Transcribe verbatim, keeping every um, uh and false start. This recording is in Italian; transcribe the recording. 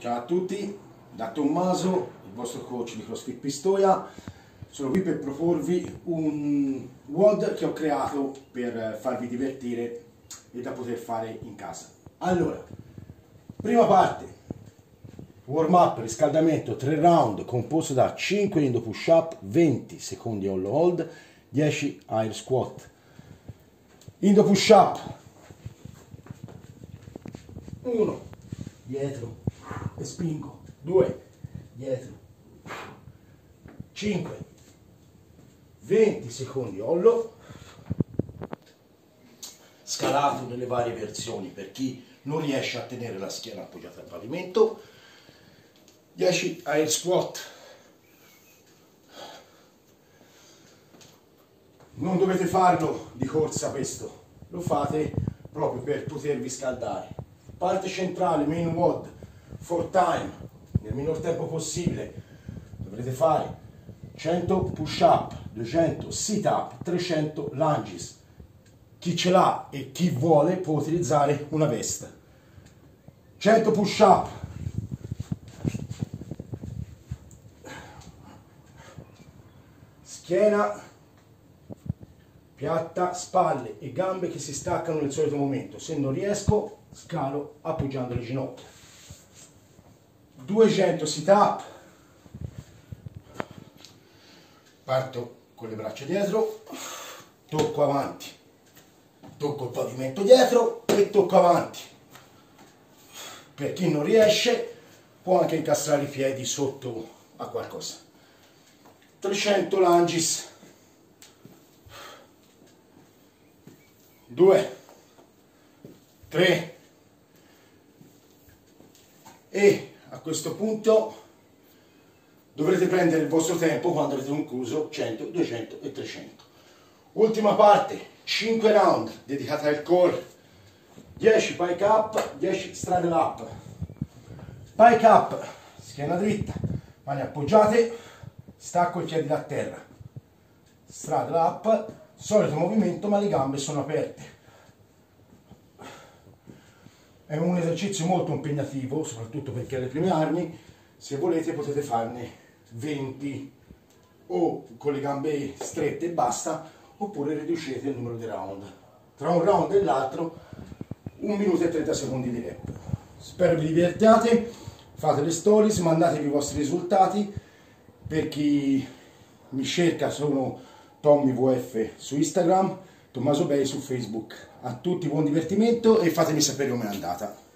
Ciao a tutti, da Tommaso, il vostro coach di CrossFit Pistoia. Sono qui per proporvi un W O D che ho creato per farvi divertire e da poter fare in casa. Allora, prima parte, warm up, riscaldamento, tre round composto da cinque indo push up, venti secondi hollow hold, dieci air squat. Indo push up, uno, dietro e spingo, due, dietro, cinque, venti secondi hollow, scalato nelle varie versioni per chi non riesce a tenere la schiena appoggiata al pavimento, dieci air squat. Non dovete farlo di corsa questo, lo fate proprio per potervi scaldare. Parte centrale, main W O D, for time, nel minor tempo possibile. Dovrete fare cento push up, duecento sit up, trecento lunges. Chi ce l'ha e chi vuole può utilizzare una veste. cento push up, schiena piatta, spalle e gambe che si staccano nel solito momento. Se non riesco, scalo appoggiando le ginocchia. duecento sit up, parto con le braccia dietro, tocco avanti, tocco il pavimento dietro e tocco avanti. Per chi non riesce può anche incastrare i piedi sotto a qualcosa. trecento lunges, due, tre, e a questo punto dovrete prendere il vostro tempo quando avrete concluso cento, duecento e trecento. Ultima parte, cinque round dedicata al core, dieci pike up, dieci straddle up. Pike up, schiena dritta, mani appoggiate, stacco i piedi da terra. Straddle up, solito movimento ma le gambe sono aperte. È un esercizio molto impegnativo, soprattutto perché alle prime armi. Se volete potete farne venti o con le gambe strette e basta, oppure riducete il numero di round. Tra un round e l'altro un minuto e trenta secondi di rep. Spero vi divertiate, fate le stories, mandatevi i vostri risultati. Per chi mi cerca sono Tommy V F su Instagram, Tommaso Bei su Facebook. A tutti buon divertimento e fatemi sapere com'è andata.